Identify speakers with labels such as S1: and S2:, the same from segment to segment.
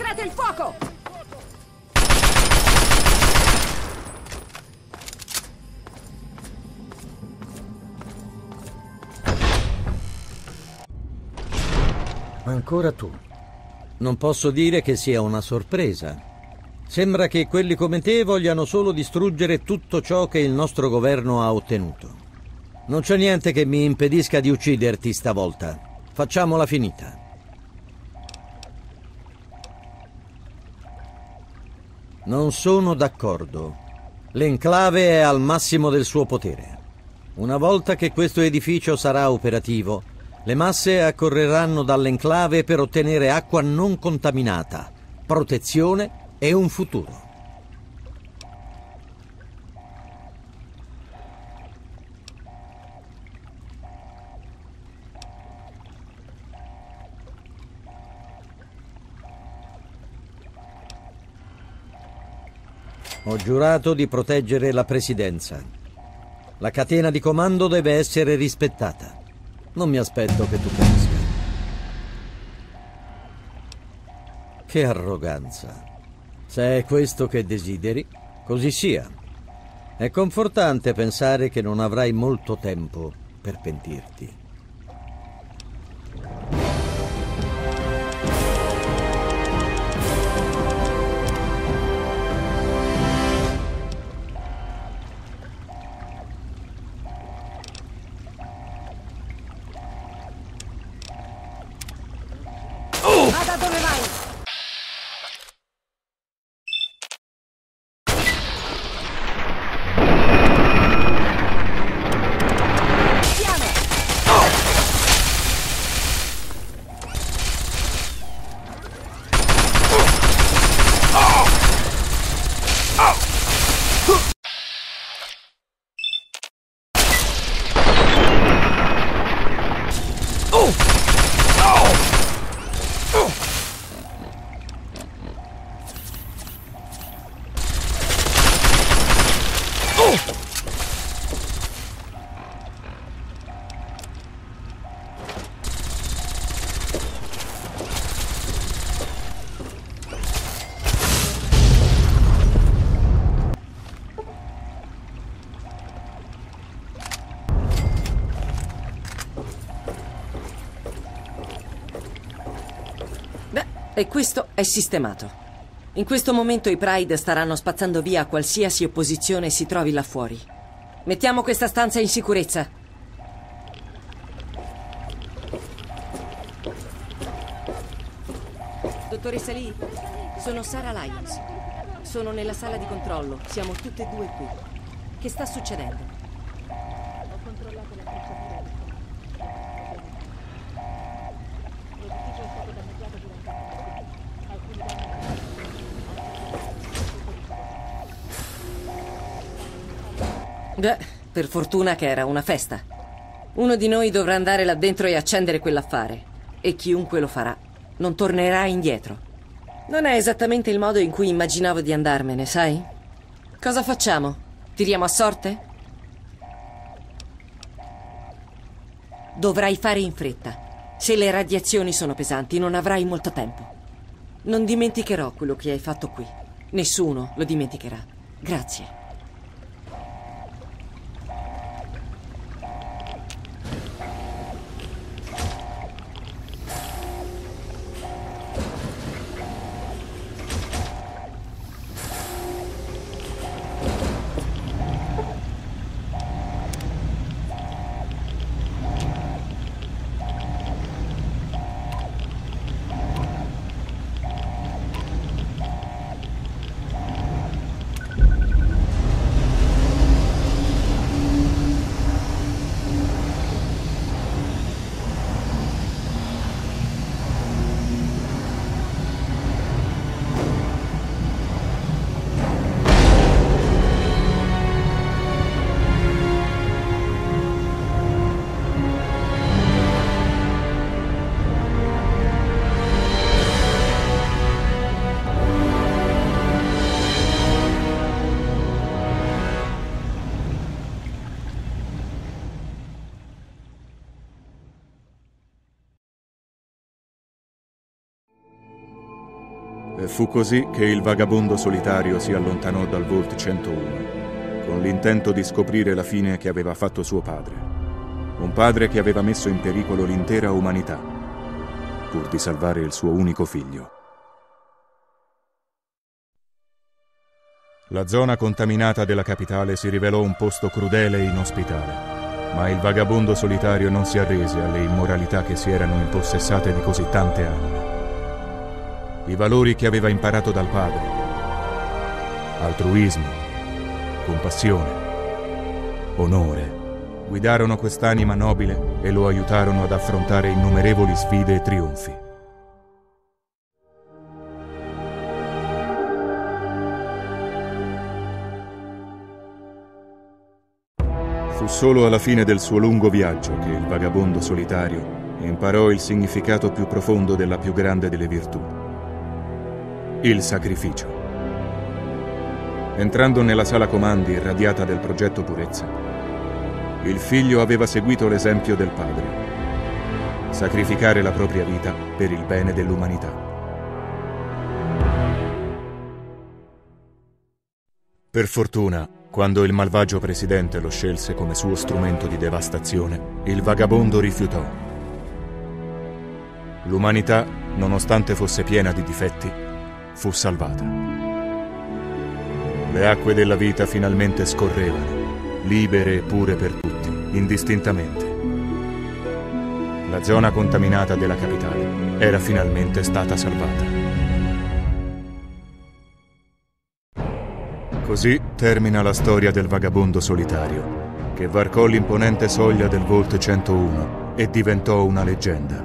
S1: Concentrate il fuoco!
S2: Ancora tu. Non posso dire che sia una sorpresa. Sembra che quelli come te vogliano solo distruggere tutto ciò che il nostro governo ha ottenuto. Non c'è niente che mi impedisca di ucciderti stavolta. Facciamola finita. Non sono d'accordo. L'enclave è al massimo del suo potere. Una volta che questo edificio sarà operativo, le masse accorreranno dall'enclave per ottenere acqua non contaminata, protezione e un futuro. Ho giurato di proteggere la presidenza. La catena di comando deve essere rispettata. Non mi aspetto che tu capisca. Che arroganza. Se è questo che desideri, così sia. È confortante pensare che non avrai molto tempo per pentirti.
S1: Vada dove vai!
S3: E questo è sistemato. In questo momento i Pride staranno spazzando via qualsiasi opposizione si trovi là fuori. Mettiamo questa stanza in sicurezza. Dottoressa Lee, sono Sarah Lyons. Sono nella sala di controllo. Siamo tutte e due qui. Che sta succedendo?
S4: Ho controllato la tracciatura di l'edificio è stato danneggiato durante alcuni danni.
S3: Beh, per fortuna che era una festa. Uno di noi dovrà andare là dentro e accendere quell'affare. E chiunque lo farà non tornerà indietro. Non è esattamente il modo in cui immaginavo di andarmene, sai? Cosa facciamo? Tiriamo a sorte? Dovrai fare in fretta. Se le radiazioni sono pesanti, non avrai molto tempo. Non dimenticherò quello che hai fatto qui. Nessuno lo dimenticherà. Grazie.
S5: E fu così che il vagabondo solitario si allontanò dal Vault 101, con l'intento di scoprire la fine che aveva fatto suo padre. Un padre che aveva messo in pericolo l'intera umanità, pur di salvare il suo unico figlio. La zona contaminata della capitale si rivelò un posto crudele e inospitale, ma il vagabondo solitario non si arrese alle immoralità che si erano impossessate di così tante anime. I valori che aveva imparato dal padre: altruismo, compassione, onore, guidarono quest'anima nobile e lo aiutarono ad affrontare innumerevoli sfide e trionfi. Fu solo alla fine del suo lungo viaggio che il vagabondo solitario imparò il significato più profondo della più grande delle virtù: il sacrificio. Entrando nella sala comandi irradiata del progetto Purezza, il figlio aveva seguito l'esempio del padre: sacrificare la propria vita per il bene dell'umanità. Per fortuna, quando il malvagio presidente lo scelse come suo strumento di devastazione, il vagabondo rifiutò. L'umanità, nonostante fosse piena di difetti, fu salvata. Le acque della vita finalmente scorrevano, libere e pure per tutti, indistintamente. La zona contaminata della capitale era finalmente stata salvata. Così termina la storia del vagabondo solitario, che varcò l'imponente soglia del Vault 101 e diventò una leggenda.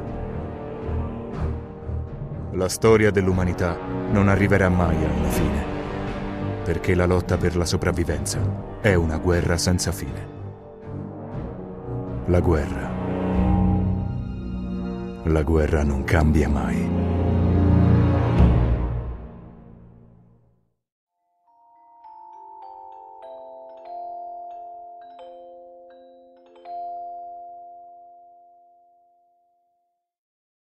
S5: La storia dell'umanità non arriverà mai a una fine, perché la lotta per la sopravvivenza è una guerra senza fine. La guerra non cambia mai.